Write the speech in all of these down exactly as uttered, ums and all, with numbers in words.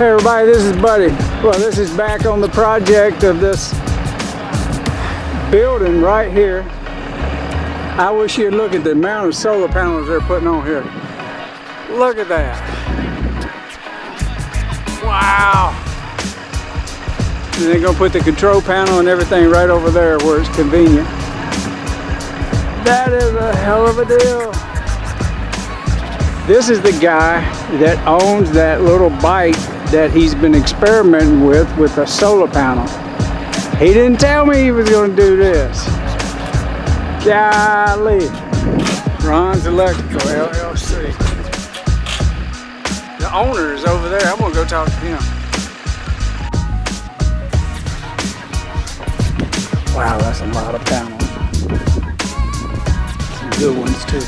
Hey everybody, this is Buddy. Well, this is back on the project of this building right here. I wish you'd look at the amount of solar panels they're putting on here. Look at that. Wow. And they're gonna put the control panel and everything right over there where it's convenient. That is a hell of a deal. This is the guy that owns that little bike that he's been experimenting with with a solar panel. He didn't tell me he was going to do this. Golly. Ron's Electrical, L L C. The owner is over there. I'm going to go talk to him. Wow, that's a lot of panels. Some good ones too.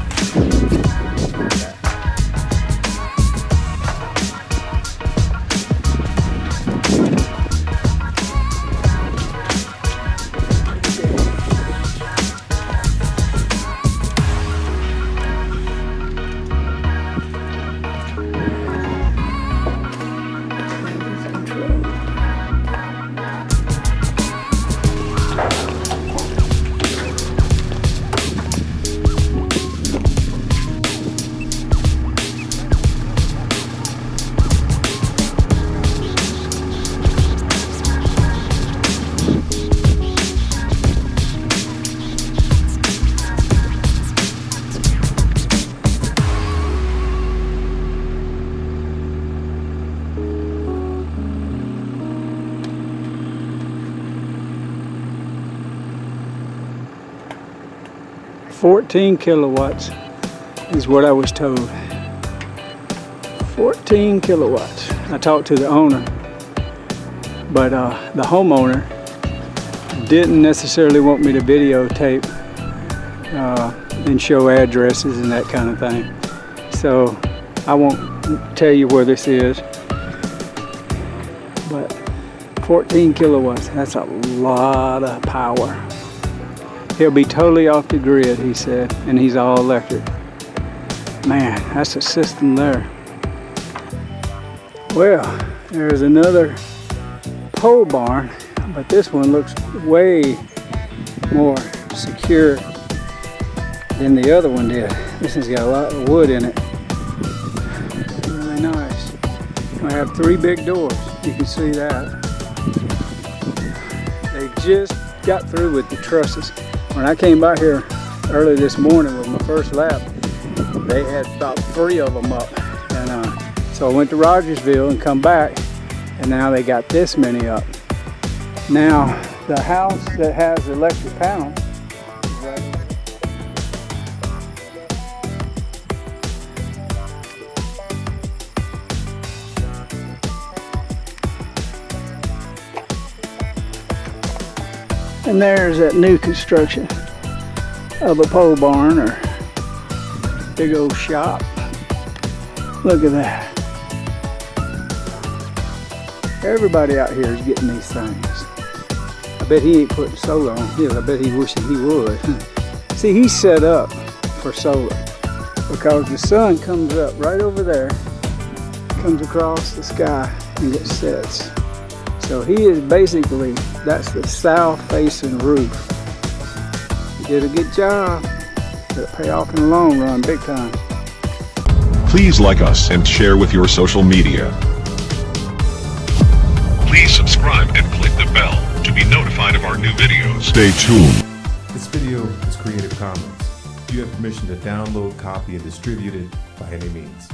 fourteen kilowatts is what I was told. fourteen kilowatts. I talked to the owner, but uh, the homeowner didn't necessarily want me to videotape uh, and show addresses and that kind of thing. So I won't tell you where this is, but fourteen kilowatts, that's a lot of power. He'll be totally off the grid, he said, and he's all electric. Man, that's a system there. Well, there's another pole barn, but this one looks way more secure than the other one did. This one's got a lot of wood in it. Really nice. I have three big doors. You can see that. They just got through with the trusses. When I came by here early this morning with my first lap, they had about three of them up. And uh, so I went to Rogersville and come back, and now they got this many up. Now, the house that has the electric panel is right here. And there's that new construction of a pole barn or big old shop. Look at that. Everybody out here is getting these things. I bet he ain't putting solar on his. I bet he wishes he would. See, he's set up for solar because the sun comes up right over there, comes across the sky and it sets. So he is basically, that's the south facing roof. He did a good job. It'll pay off in the long run, big time. Please like us and share with your social media. Please subscribe and click the bell to be notified of our new videos. Stay tuned. This video is Creative Commons. You have permission to download, copy, and distribute it by any means.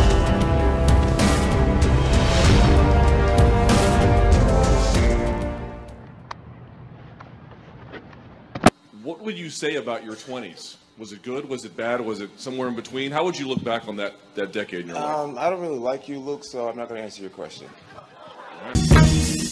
What would you say about your twenties? Was it good? Was it bad? Was it somewhere in between? How would you look back on that, that decade in your life? Um, I don't really like you, Luke, so I'm not going to answer your question.